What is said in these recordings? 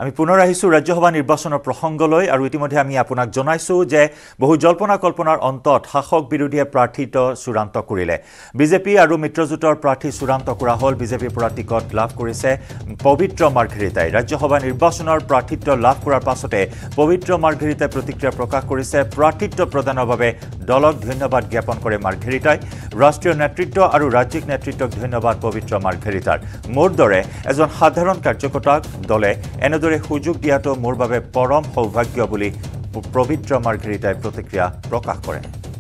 আমি পুনৰ আহিছো ৰাজ্যসভা নিৰ্বাচনৰ প্ৰসংগলৈ আৰু ইতিমধ্যে আমি আপোনাক জনাইছো যে বহু জল্পনা কল্পনাৰ অন্তত শাসক বিৰোধীয়ে প্ৰাৰ্থিত চূড়ান্ত কৰিলে বিজেপি আৰু মিত্ৰজোঁটৰ প্ৰাৰ্থী চূড়ান্ত কৰা হ'ল বিজেপিৰ পৰা টিকট লাভ কৰিছে পবিত্ৰ মাৰ্ঘেৰিটাই ৰাজ্যসভা নিৰ্বাচনৰ প্ৰাৰ্থিত্ব লাভ কৰাৰ পাছতে পবিত্ৰ মাৰ্ঘেৰিটাই প্ৰতিক্ৰিয়া প্ৰকাশ কৰিছে প্ৰাৰ্থিত্ব প্ৰদানৰ বাবে দলক ধন্যবাদ জ্ঞাপন কৰে মাৰ্ঘেৰিটাই ৰাষ্ট্ৰীয় নেতৃত্ব আৰু ৰাজ্যিক নেতৃত্বক ধন্যবাদ পবিত্ৰ মাৰ্ঘেৰিটাৰ মোৰ দৰে এজন সাধাৰণ কাৰ্যকৰ্তাক দলে এনেদৰে সুযোগ দিয়াটো মোৰ বাবে পৰম সৌভাগ্য বুলি পবিত্ৰ মাৰ্ঘেৰিটাই প্ৰতিক্ৰিয়া প্ৰকাশ কৰে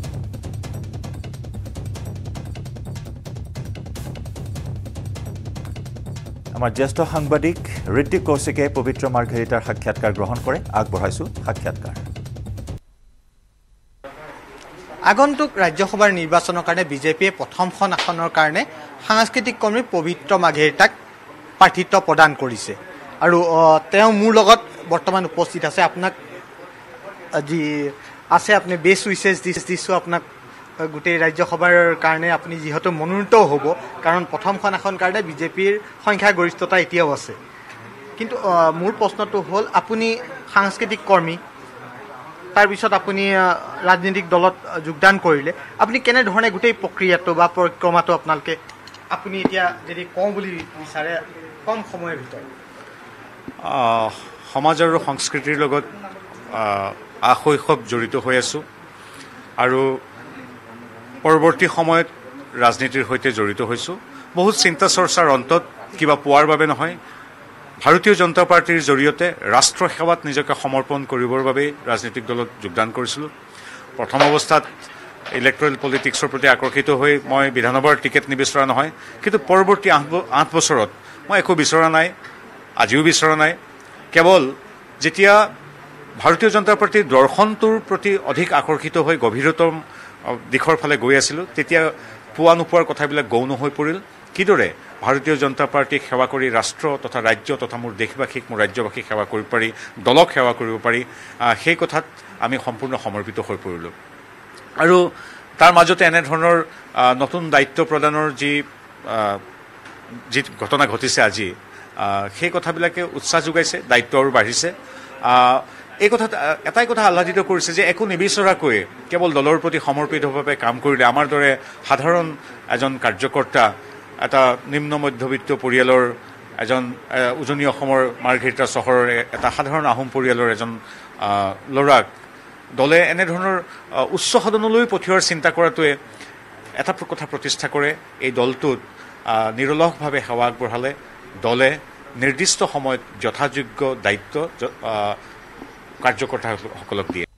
আমাৰ জ্যেষ্ঠ সাংবাদিক ঋতিক কৌশিকে পবিত্ৰ মাৰ্ঘেৰিটাৰ সাক্ষাৎকাৰ গ্ৰহণ কৰে আগবঢ়াইছো সাক্ষাৎকাৰ আগন্তুক ৰাজ্যসভাৰ নিৰ্বাচনৰ কাৰণে বিজেপিয়ে প্ৰথমখন আসনৰ কাৰণে সাংস্কৃতিক কৰ্মী পবিত্ৰ মাৰ্ঘেৰিটাক প্ৰাৰ্থিত্ব প্ৰদান কৰিছে আৰু তেওঁ মোৰ লগত বৰ্তমান উপস্থিত আছে আপোনাক আজি আছে আপুনি বেষ্ট উইচেছ দিছো আপোনাক গোটেই ৰাজ্যসভাৰ কাৰণে আপুনি যিহেতু মনোনীত হ'ব কাৰণ প্ৰথমখন আসন কাৰণে বিজেপিৰ সংখ্যাগৰিষ্ঠতা এতিয়াও আছে কিন্তু মোৰ প্ৰশ্নটো হ'ল আপুনি সাংস্কৃতিক কৰ্মী তাৰপিছত আপুনি ৰাজনৈতিক দলত যোগদান কৰিলে আপুনি কেনেধৰণে গোটেই প্ৰক্ৰিয়াটো বা পৰিক্ৰমাটো আপোনালোকে আপুনি এতিয়া যদি কওঁ বুলি বিচাৰে কম সময়ৰ ভিতৰত সমাজ আৰু সংস্কৃতিৰ লগত আশৈশৱ জড়িত হৈ আছো আৰু পৰৱৰ্তী সময়ত ৰাজনীতিৰ সৈতে জড়িত হৈছো বহুত চিন্তা চৰ্চাৰ অন্তত কিবা পোৱাৰ বাবে নহয় ভাৰতীয় জনতা পাৰ্টিৰ জৰিয়তে ৰাষ্ট্ৰ সেৱাত নিজকে সমৰ্পণ কৰিবৰ বাবে ৰাজনৈতিক দলত যোগদান কৰিছিলোঁ প্ৰথম অৱস্থাত ইলেক্ট্ৰেল পলিটিক্সৰ প্ৰতি আকৰ্ষিত হৈ মই বিধানসভাৰ টিকেট নিবিচৰা নহয় কিন্তু পৰৱৰ্তী 8 বছৰত মই একো বিচৰা নাই আজিও বিচৰা নাই কেৱল যেতিয়া ভাৰতীয় জনতা পাৰ্টিৰ দৰ্শনটোৰ প্ৰতি অধিক আকৰ্ষিত হৈ গভীৰতম দিশৰ ফালে গৈ আছিলোঁ তেতিয়া পোৱা নোপোৱাৰ কথাবিলাক গৌণ হৈ পৰিল কিদৰে ভাৰতীয় জনতা পাৰ্টিক সেৱা কৰি ৰাষ্ট্ৰ তথা ৰাজ্য তথা মোৰ দেশবাসীক মোৰ ৰাজ্যবাসীক সেৱা কৰিব পাৰি দলক সেৱা কৰিব পাৰি সেই কথাত আমি সম্পূৰ্ণ সমৰ্পিত হৈ পৰিলোঁ আৰু তাৰ মাজতে এনেধৰণৰ নতুন দায়িত্ব প্ৰদানৰ যি ঘটনা ঘটিছে আজি সেই কথাবিলাকে উৎসাহ যোগাইছে দায়িত্ব আৰু বাঢ়িছে এই কথাত এটাই কথা আহ্লাদিত কৰিছে যে একো নিবিচৰাকৈ কেৱল দলৰ প্ৰতি সমৰ্পিতভাৱে কাম কৰিলে আমাৰ দৰে সাধাৰণ এজন কাৰ্যকৰ্তা এটা নিম্ন মধ্যবিত্ত পৰিয়ালৰ এজন উজনি অসমৰ মাৰ্ঘেৰিটা চহৰৰ এটা সাধাৰণ আহোম পৰিয়ালৰ এজন ল'ৰাক দলে এনেধৰণৰ উচ্চ সদনলৈ পঠিওৱাৰ চিন্তা কৰাটোৱে এটা কথা প্ৰতিষ্ঠা কৰে এই দলটোত নিৰলসভাৱে সেৱা আগবঢ়ালে দলে নিৰ্দিষ্ট সময়ত যথাযোগ্য দায়িত্ব কাৰ্যকৰ্তাসকলক দিয়ে